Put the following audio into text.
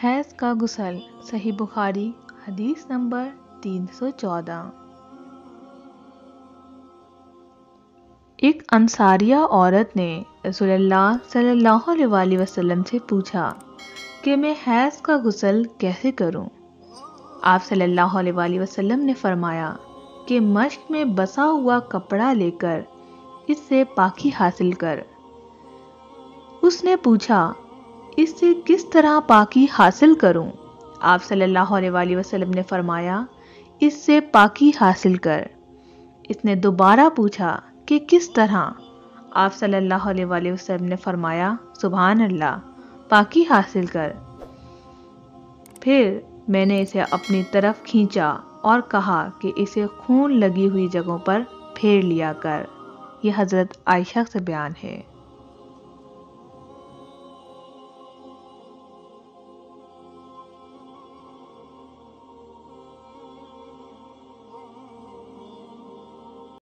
حیض کا غسل، صحیح بخاری حدیث نمبر 314۔ ایک انصاریہ عورت نے رسول اللہ صلی اللہ علیہ وسلم سے پوچھا کہ میں حیض کا غسل کیسے کروں؟ آپ صلی اللہ علیہ وسلم نے فرمایا کہ مشک میں بسا ہوا کپڑا لے کر اس سے پاکی حاصل کر۔ اس نے پوچھا، اس سے کس طرح پاکی حاصل کروں؟ آپ صلی اللہ علیہ وسلم نے فرمایا، اس سے پاکی حاصل کر۔ اس نے دوبارہ پوچھا کہ کس طرح؟ آپ صلی اللہ علیہ وسلم نے فرمایا، سبحان اللہ، پاکی حاصل کر۔ پھر میں نے اسے اپنی طرف کھینچا اور کہا کہ اسے خون لگی ہوئی جگہوں پر پھیر لیا کر۔ یہ حضرت عائشہ سے بیان ہے۔